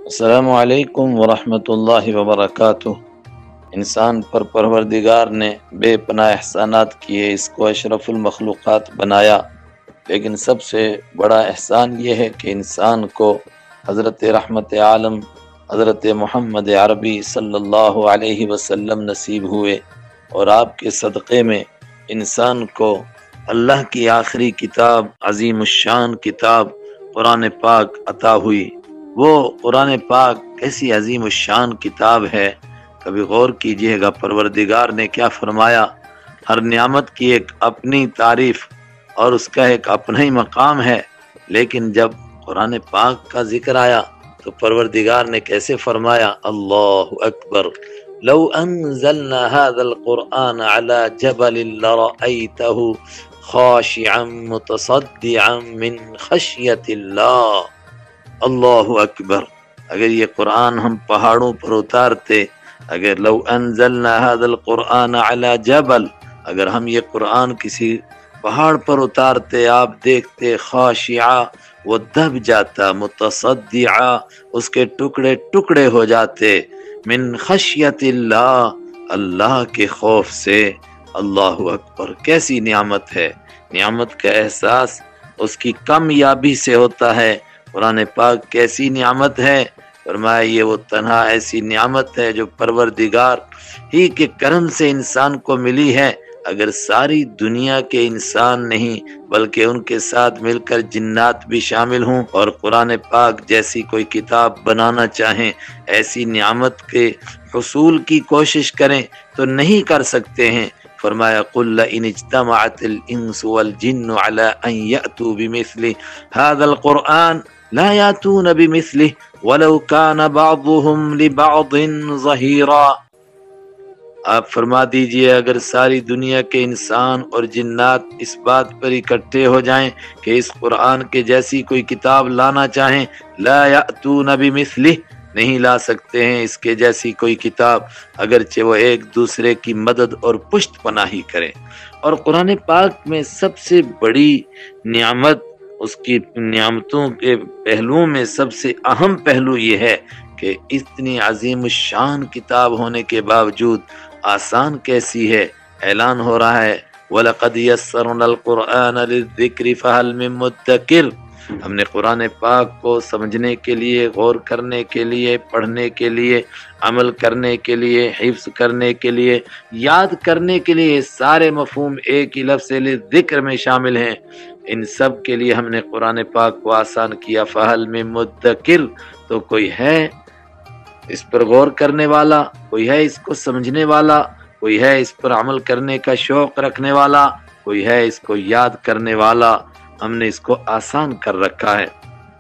السلام علیکم ورحمۃ اللہ وبرکاتہ۔ انسان پر پروردگار نے بے پناہ احسانات کیے، اس کو اشرف المخلوقات بنایا، لیکن سب سے بڑا احسان یہ ہے کہ انسان کو حضرت رحمت عالم حضرت محمد عربی صلی اللہ علیہ وسلم نصیب ہوئے، اور آپ کے صدقے میں انسان کو اللہ کی آخری کتاب، عظیم الشان کتاب قرآن پاک عطا ہوئی۔ وہ قرآن پاک کیسی عظیم الشان کتاب ہے، کبھی غور کیجئے گا پروردگار نے کیا فرمایا۔ ہر نعمت کی ایک اپنی تعریف اور اس کا ایک اپنا ہی مقام ہے، لیکن جب قرآن پاک کا ذکر آیا تو پروردگار نے کیسے فرمایا، اللہ اکبر، لو انزلنا هذا القرآن على جبل لرأيته خاشعا متصدعا من خشیت اللہ۔ اللہ اکبر، اگر یہ قرآن ہم پہاڑوں پر اتارتے، اگر لو انزلنا هذا القرآن على جبل، اگر ہم یہ قرآن کسی پہاڑ پر اتارتے، آپ دیکھتے خاشعا، وہ دب جاتا، متصدعا، اس کے ٹکڑے ٹکڑے ہو جاتے، من خشیت اللہ، اللہ کے خوف سے۔ اللہ اکبر، کیسی نعمت ہے۔ نعمت کا احساس اس کی کامیابی سے ہوتا ہے۔ قرآن پاک کیسی نعمت ہے، فرمایا یہ وہ تنہا ایسی نعمت ہے جو پروردگار ہی کے کرم سے انسان کو ملی ہے۔ اگر ساری دنیا کے انسان نہیں بلکہ ان کے ساتھ مل کر جنات بھی شامل ہوں اور قرآن پاک جیسی کوئی کتاب بنانا چاہیں، ایسی نعمت کے حصول کی کوشش کریں تو نہیں کر سکتے ہیں۔ فرمایا قل لئن اجتمعت الانس والجن على ان يأتوا بمثل هذا القرآن لا يأتون بمثله ولو كان بعضهم لبعض ظهيرا۔ آپ فرما دیجئے اگر ساری دنیا کے انسان اور جنات اس بات پر اکٹھے ہو جائیں کہ اس قرآن کے جیسی کوئی کتاب لانا چاہیں، لا یأتون بمثلہ، نہیں لا سکتے ہیں اس کے جیسی کوئی کتاب، اگرچہ وہ ایک دوسرے کی مدد اور پشت پناہی کریں۔ اور قرآن پاک میں سب سے بڑی نعمت، اس کی نعمتوں کے پہلوؤں میں سب سے اہم پہلو یہ ہے کہ اتنی عظیم الشان کتاب ہونے کے باوجود آسان کیسی ہے۔ اعلان ہو رہا ہے وَلَقَدْ يَسَّرْنَا الْقُرْآنَ لِلذِّكْرِ فَهَلْ مِن مُدَّكِرٍ۔ ہم نے قرآن پاک کو سمجھنے کے لیے، غور کرنے کے لیے، پڑھنے کے لیے، عمل کرنے کے لیے، حفظ کرنے کے لیے، یاد کرنے کے لیے، سارے مفہوم ایک ہی لفظ ذکر میں شامل ہیں۔ ان سب کے لیے ہم نے قرآن پاک کو آسان کیا۔ فَهَلْ مِن مُدَّكِرٍ، تو کوئی ہے اس پر غور کرنے والا، کوئی ہے اس کو سمجھنے والا، کوئی ہے اس پر عمل کرنے کا شوق رکھنے والا، کوئی ہے اس کو یاد کرنے والا۔ ہم نے اس کو آسان کر رکھا ہے۔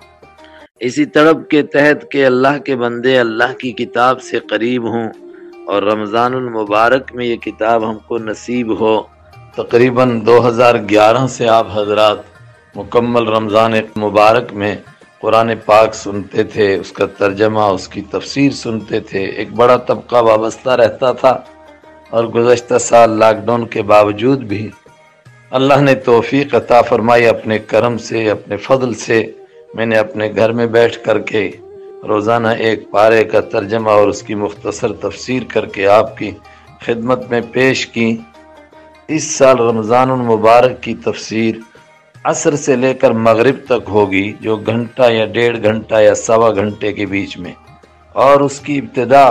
اسی طلب کے تحت کہ اللہ کے بندے اللہ کی کتاب سے قریب ہوں اور رمضان المبارک میں یہ کتاب ہم کو نصیب ہو۔ تقریباً 2011 سے آپ حضرات مکمل رمضان مبارک میں قرآن پاک سنتے تھے، اس کا ترجمہ، اس کی تفسیر سنتے تھے۔ ایک بڑا طبقہ وابستہ رہتا تھا، اور گزشتہ سال لاک ڈاؤن کے باوجود بھی اللہ نے توفیق عطا فرمائی اپنے کرم سے، اپنے فضل سے۔ میں نے اپنے گھر میں بیٹھ کر کے روزانہ ایک پارے کا ترجمہ اور اس کی مختصر تفسیر کر کے آپ کی خدمت میں پیش کی۔ اس سال رمضان المبارک کی تفسیر عصر سے لے کر مغرب تک ہوگی، جو گھنٹہ یا 1.5 گھنٹہ یا سوا گھنٹے کے بیچ میں، اور اس کی ابتدا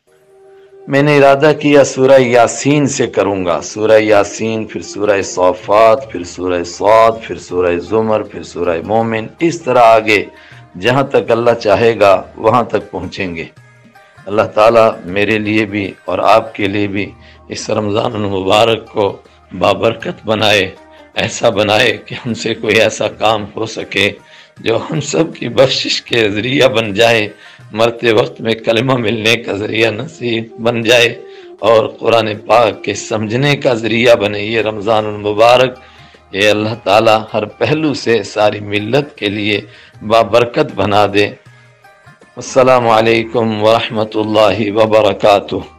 میں نے ارادہ کیا سورہ یاسین سے کروں گا۔ سورہ یاسین، پھر سورہ صافات، پھر سورہ صاد، پھر سورہ زمر، پھر سورہ مومن، اس طرح آگے جہاں تک اللہ چاہے گا وہاں تک پہنچیں گے۔ اللہ تعالیٰ میرے لیے بھی اور آپ کے لیے بھی اس رمضان المبارک کو بابرکت بنائے، ایسا بنائے کہ ہم سے کوئی ایسا کام ہو سکے جو ہم سب کی بخشش کے ذریعہ بن جائے، مرتے وقت میں کلمہ ملنے کا ذریعہ نصیب بن جائے، اور قرآن پاک کے سمجھنے کا ذریعہ بنے یہ رمضان المبارک۔ یہ اللہ تعالیٰ ہر پہلو سے ساری ملت کے لیے بابرکت بنا دے۔ السلام علیکم ورحمۃ اللہ وبرکاتہ۔